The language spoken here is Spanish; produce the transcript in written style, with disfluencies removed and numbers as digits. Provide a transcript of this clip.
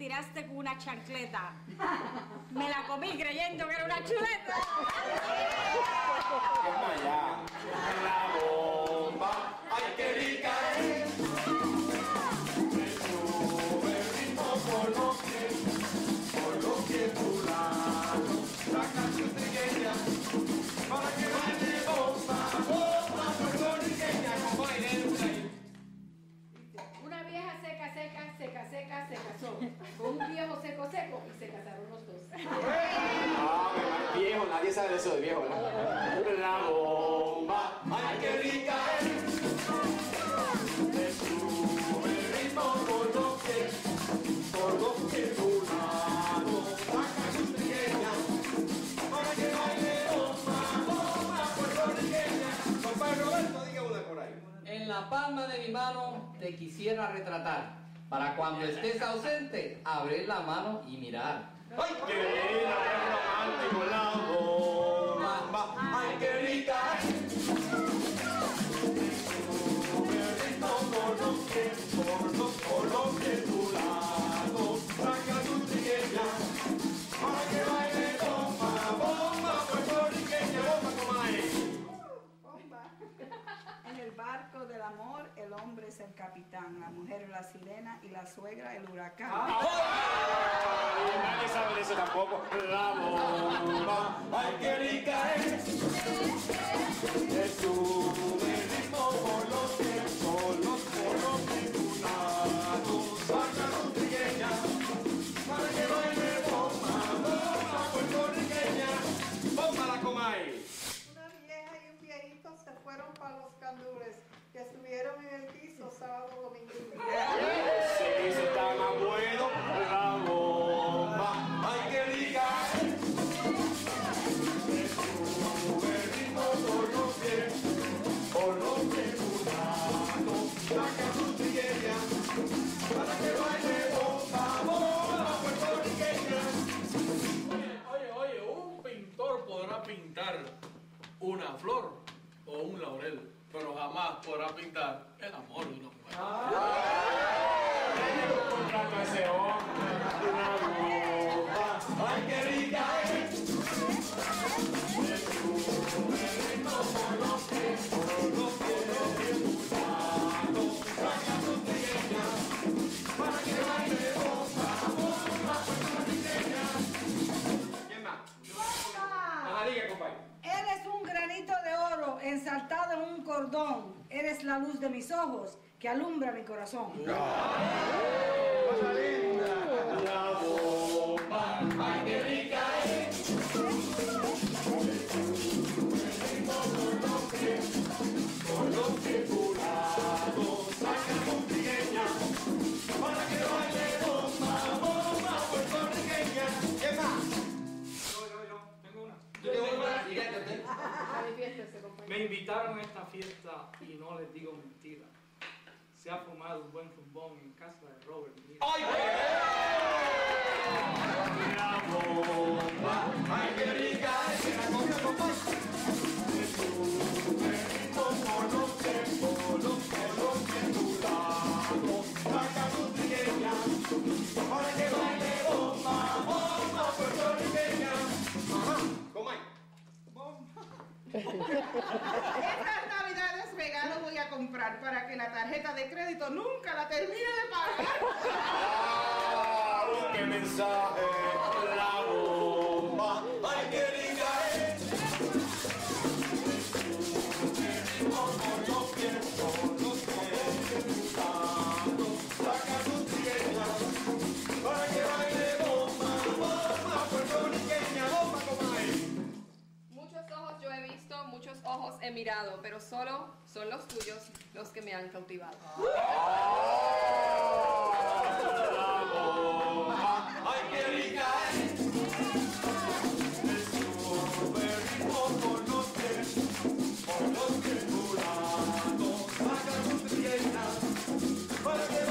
tiraste con una chancleta. Me la comí creyendo que era una chuleta. Toma ya. La bomba, ay qué rica es. Me sube el ritmo por los pies fulano. Saca su trigueña para que baile bomba, bomba puertorriqueña con baile de ahí. Una vieja se casó con un viejo seco y se casaron los dos. Viejo, nadie sabe de eso de viejo, ¿no? La bomba, ay qué rica es. Me sube el ritmo por los pies fulano. Saca su trigueña para que baile bomba, bomba puertorriqueña. Compadre Roberto, diga una por ahí. En la palma de mi mano te quisiera retratar, para cuando estés ausente, abrir la mano y mirar. ¡Ay, qué linda, qué romántico la bomba! ¡Ay, qué rica! Por los pies tu lado, saca tu trigueña, para que baile bomba, bomba puertorriqueña, bomba comadre. En el barco del amor, el hombre es el capitán, la mujer la sirena y la suegra el huracán. Nadie sabe de eso tampoco. La bomba, ay qué rica es. Es un ritmo por los pies tu lado. Saca tu trigueña para que baile bomba, bomba puertorriqueña. Bomba la comay. Una vieja y un viejito se fueron para los candures, que estuvieron en el piso sábado, domingo y lunes. Ese piso está más bueno. La bomba, ay qué rica es. Me sube el ritmo por los pies tu lado. Saca tu trigueña para que baile bomba, bomba puertorriqueña. Oye, un pintor podrá pintar una flor o un laurel, pero jamás podrá pintar el amor de una mujer. Contrato a ese hombre, una bomba, ay qué rica es. Me sube el ritmo por los pies tu lado. Saca tu trigueña para que baile bomba, bomba puertorriqueña. ¿Quién más? Ajá, diga, compadre. Eres un granito de oro ensaltado en un cordón. Eres la luz de mis ojos que alumbra mi corazón. Cosa linda. La bomba, ay qué rica es. Por los pies tu lado, saca tu trigueña para que baile bomba, bomba puertorriqueña. ¿Qué más? Yo, tengo una. Manifiéstese, compañero. Me invitaron a esta fiesta y no les digo mentira. Se ha fumado un buen zumbón en casa de Robert. ¡Ay, qué la bomba! ¡Ay, qué rica es! ¡Que la comió, compadre! Me sube el ritmo por los pies tu lado. Saca tu trigueña para que baile bomba, bomba puertorriqueña. Ajá, comay. Estas navidades regalo voy a comprar para que la tarjeta de crédito nunca la termine de pagar. ¡Ah! ¡Qué mensaje! La bomba, ¡ay, qué rica es! Por los pies tu lado. Saca tu trigueña para que baile bomba, bomba puertorriqueña, bomba comadre. Muchos ojos yo he visto, muchos ojos he mirado, pero solo son los tuyos los que me han cautivado. La bomba, ¡ay, qué rica es! Me sube el ritmo por los pies tu lado. Saca tu trigueña para que